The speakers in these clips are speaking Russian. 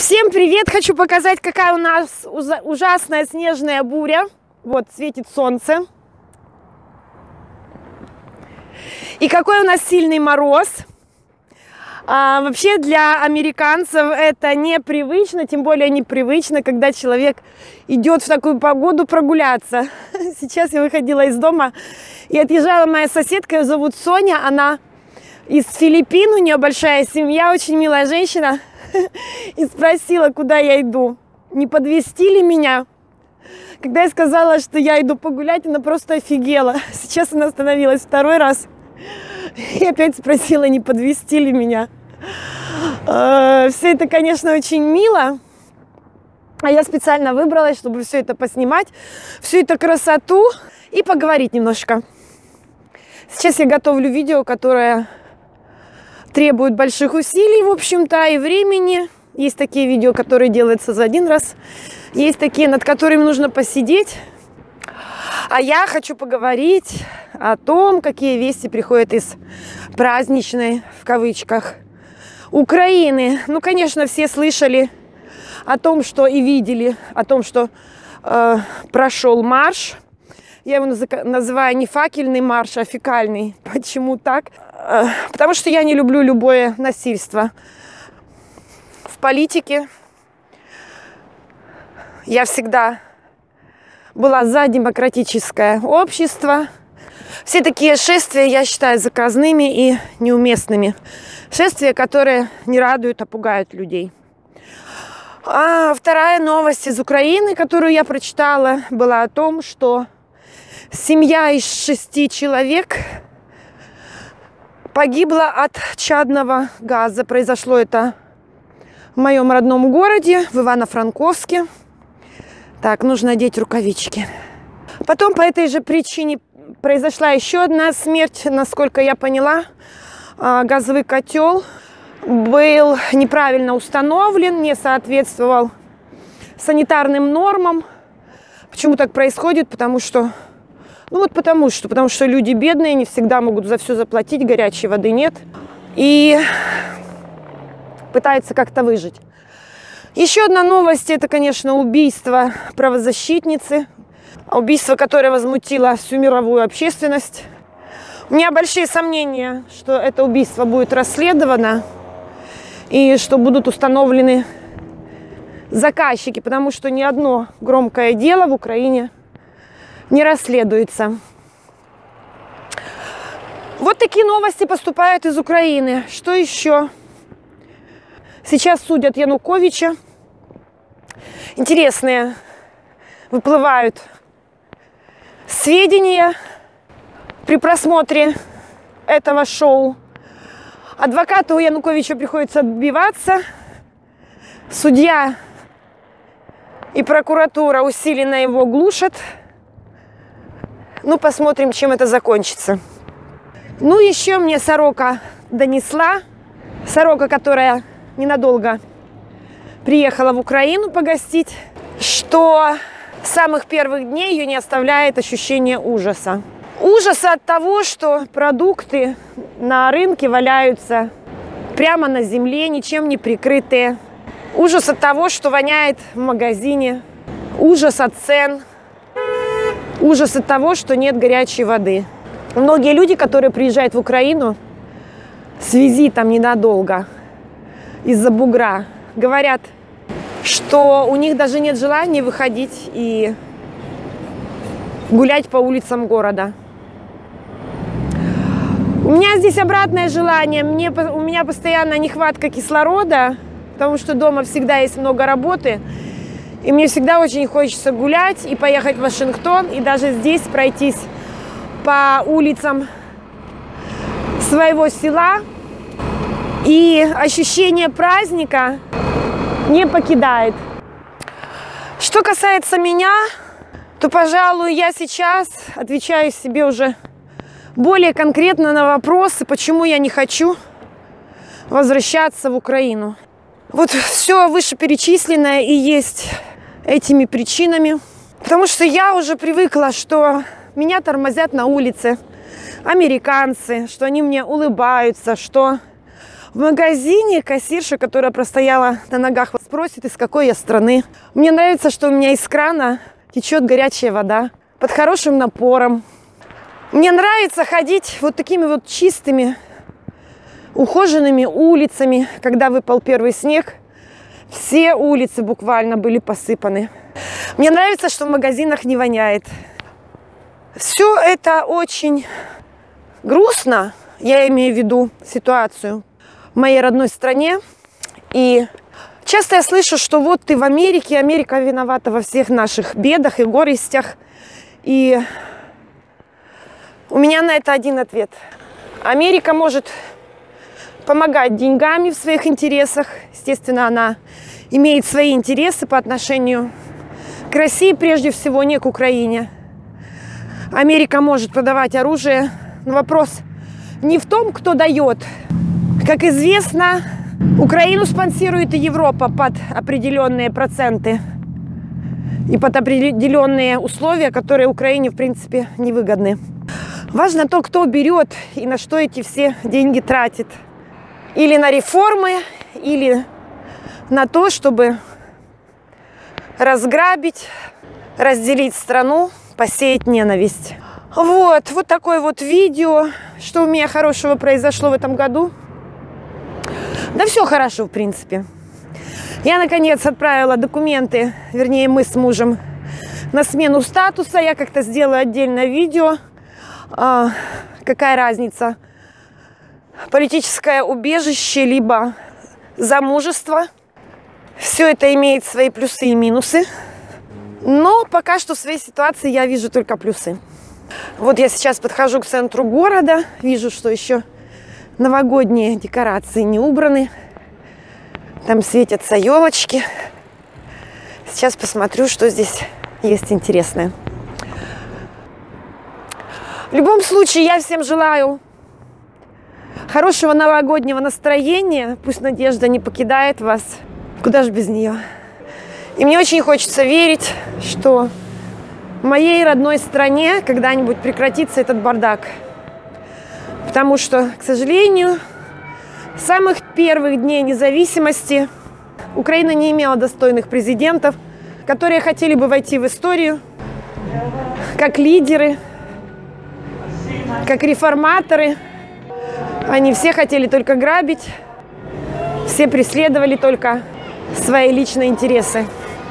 Всем привет! Хочу показать, какая у нас ужасная снежная буря. Вот светит солнце. И какой у нас сильный мороз. Вообще для американцев это непривычно, тем более непривычно, когда человек идет в такую погоду прогуляться. Сейчас я выходила из дома и отъезжала моя соседка, ее зовут Соня, она из Филиппин, у нее большая семья, очень милая женщина. И спросила, куда я иду, не подвезти ли меня. Когда я сказала, что я иду погулять, она просто офигела. Сейчас она остановилась второй раз и опять спросила, не подвезти ли меня. Все это, конечно, очень мило. А я специально выбралась, чтобы все это поснимать, всю эту красоту и поговорить немножко. Сейчас я готовлю видео, которое требует больших усилий, в общем-то, и времени. Есть такие видео, которые делаются за один раз. Есть такие, над которыми нужно посидеть. А я хочу поговорить о том, какие вести приходят из праздничной, в кавычках, Украины. Ну, конечно, все слышали о том, что и видели, о том, что прошел марш. Я его называю не факельный марш, а фекальный. Почему так? Потому что я не люблю любое насильство в политике. Я всегда была за демократическое общество. Все такие шествия я считаю заказными и неуместными. Шествия, которые не радуют, а пугают людей. А вторая новость из Украины, которую я прочитала, была о том, что семья из 6 человек погибла от чадного газа. Произошло это в моем родном городе, в Ивано-Франковске. Так, нужно одеть рукавички. Потом по этой же причине произошла еще одна смерть, насколько я поняла. Газовый котел был неправильно установлен, не соответствовал санитарным нормам. Почему так происходит? Потому что люди бедные, не всегда могут за все заплатить, горячей воды нет. И пытаются как-то выжить. Еще одна новость, это, конечно, убийство правозащитницы. Убийство, которое возмутило всю мировую общественность. У меня большие сомнения, что это убийство будет расследовано и что будут установлены заказчики, потому что ни одно громкое дело в Украине не расследуется. Вот такие новости поступают из Украины. Что еще? Сейчас судят Януковича. Интересные выплывают сведения при просмотре этого шоу. Адвокату Януковича приходится отбиваться. Судья и прокуратура усиленно его глушат. Ну, посмотрим, чем это закончится. Ну, еще мне Сорока донесла. Сорока, которая ненадолго приехала в Украину погостить, что с самых первых дней ее не оставляет ощущение ужаса. Ужаса от того, что продукты на рынке валяются прямо на земле, ничем не прикрытые. Ужас от того, что воняет в магазине. Ужас от цен. Ужас от того, что нет горячей воды. Многие люди, которые приезжают в Украину с визитом ненадолго из-за бугра, говорят, что у них даже нет желания выходить и гулять по улицам города. У меня здесь обратное желание. У меня постоянно нехватка кислорода, потому что дома всегда есть много работы. И мне всегда очень хочется гулять и поехать в Вашингтон, и даже здесь пройтись по улицам своего села. И ощущение праздника не покидает. Что касается меня, то, пожалуй, я сейчас отвечаю себе уже более конкретно на вопросы, почему я не хочу возвращаться в Украину. Вот все вышеперечисленное и есть этими причинами. Потому что я уже привыкла, что меня тормозят на улице американцы, что они мне улыбаются, что В магазине кассирша, которая простояла на ногах, спросит, из какой я страны. Мне нравится, что у меня из крана течет горячая вода под хорошим напором. Мне нравится ходить вот такими вот чистыми, ухоженными улицами. Когда выпал первый снег, все улицы буквально были посыпаны. Мне нравится, что в магазинах не воняет. Все это очень грустно, я имею в виду ситуацию в моей родной стране. И часто я слышу, что вот ты в Америке, Америка виновата во всех наших бедах и горестях. И у меня на это один ответ. Америка может помогать деньгами в своих интересах. Естественно, она имеет свои интересы по отношению к России, прежде всего, не к Украине. Америка может продавать оружие, но вопрос не в том, кто дает. Как известно, Украину спонсирует и Европа под определенные проценты и под определенные условия, которые Украине, в принципе, невыгодны. Важно то, кто берет и на что эти все деньги тратит. Или на реформы, или на то, чтобы разграбить, разделить страну, посеять ненависть. Вот такое вот видео. Что у меня хорошего произошло в этом году? Да все хорошо, в принципе. Я, наконец, отправила документы, вернее, мы с мужем, на смену статуса. Я как-то сделаю отдельное видео. Какая разница? Политическое убежище, либо замужество. Все это имеет свои плюсы и минусы. Но пока что в своей ситуации я вижу только плюсы. Вот я сейчас подхожу к центру города. Вижу, что еще новогодние декорации не убраны. Там светятся елочки. Сейчас посмотрю, что здесь есть интересное. В любом случае, я всем желаю хорошего новогоднего настроения. Пусть надежда не покидает вас. Куда же без нее? И мне очень хочется верить, что в моей родной стране когда-нибудь прекратится этот бардак. Потому что, к сожалению, с самых первых дней независимости Украина не имела достойных президентов, которые хотели бы войти в историю как лидеры, как реформаторы. Они все хотели только грабить, все преследовали только свои личные интересы.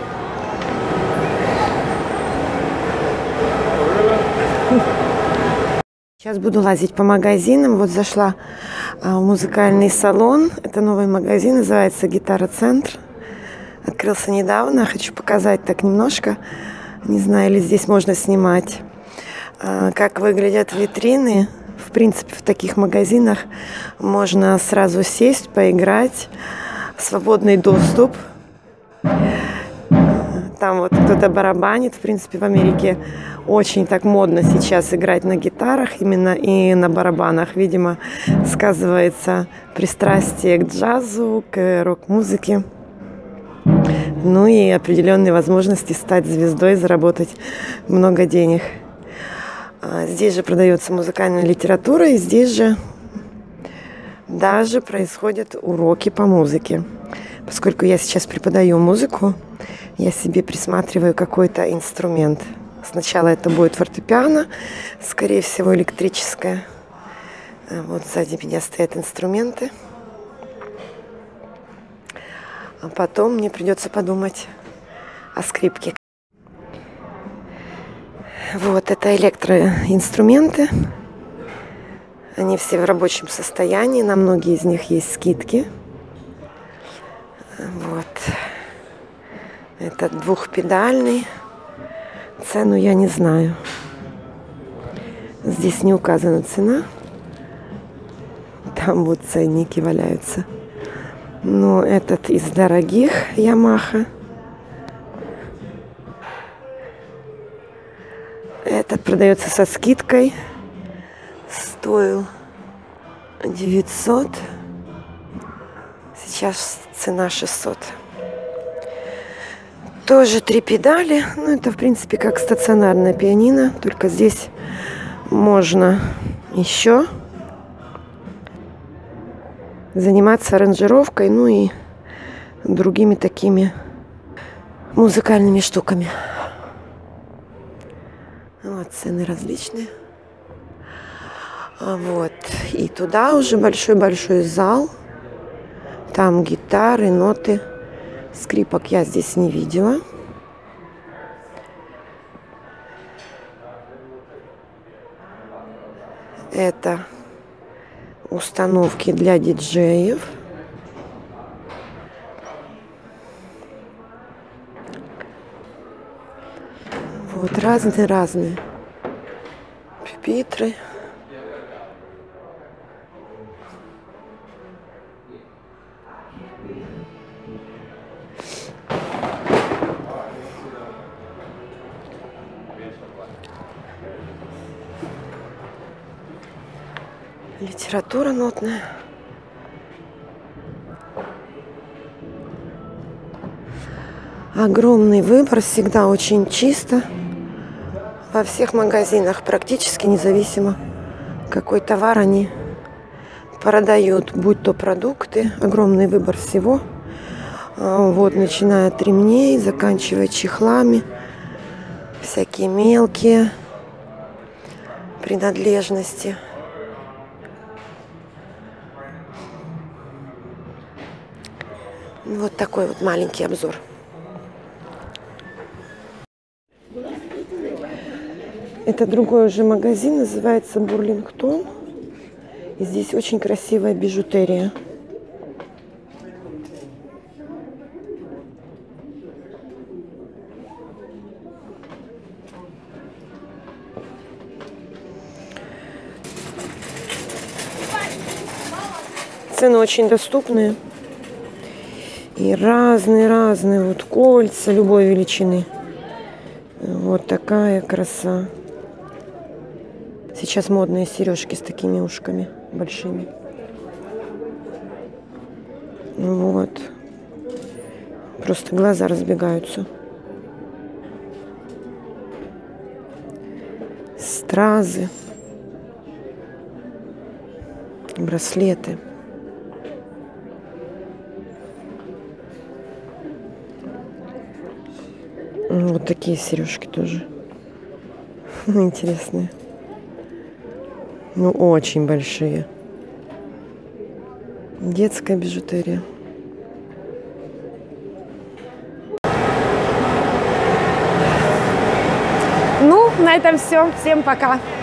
Сейчас буду лазить по магазинам. Вот зашла в музыкальный салон. Это новый магазин, называется «Гитара-центр». Открылся недавно. Хочу показать так немножко. Не знаю, ли здесь можно снимать. Как выглядят витрины. В принципе, в таких магазинах можно сразу сесть, поиграть. Свободный доступ. Там вот кто-то барабанит. В принципе, в Америке очень так модно сейчас играть на гитарах, именно и на барабанах. Видимо, сказывается пристрастие к джазу, к рок-музыке. Ну и определенные возможности стать звездой, заработать много денег. Здесь же продается музыкальная литература, и здесь же даже происходят уроки по музыке. Поскольку я сейчас преподаю музыку, я себе присматриваю какой-то инструмент. Сначала это будет фортепиано, скорее всего электрическое. Вот сзади меня стоят инструменты. А потом мне придется подумать о скрипке. Вот это электроинструменты. Они все в рабочем состоянии. На многие из них есть скидки. Вот. Это двухпедальный. Цену я не знаю. Здесь не указана цена. Там вот ценники валяются. Но этот из дорогих Yamaha. Этот продается со скидкой. Стоил 900. Сейчас цена 600. Тоже 3 педали. Ну, это, в принципе, как стационарное пианино. Только здесь можно еще заниматься аранжировкой, ну и другими такими музыкальными штуками. Вот цены различные. Вот. И туда уже большой-большой зал. Там гитары, ноты. Скрипок я здесь не видела. Это установки для диджеев. Вот разные пюпитры. Литература нотная. Огромный выбор, всегда очень чисто. Во всех магазинах практически независимо, какой товар они продают, будь то продукты, огромный выбор всего. Вот, начиная от ремней, заканчивая чехлами, всякие мелкие принадлежности. Вот такой вот маленький обзор. Это другой уже магазин, называется Бурлингтон. И здесь очень красивая бижутерия. Цены очень доступные. И разные вот кольца любой величины. Вот такая краса. Сейчас модные сережки с такими ушками большими. Вот. Просто глаза разбегаются. Стразы. Браслеты. Вот такие сережки тоже. Интересные. Ну, очень большие. Детская бижутерия. Ну, на этом все. Всем пока.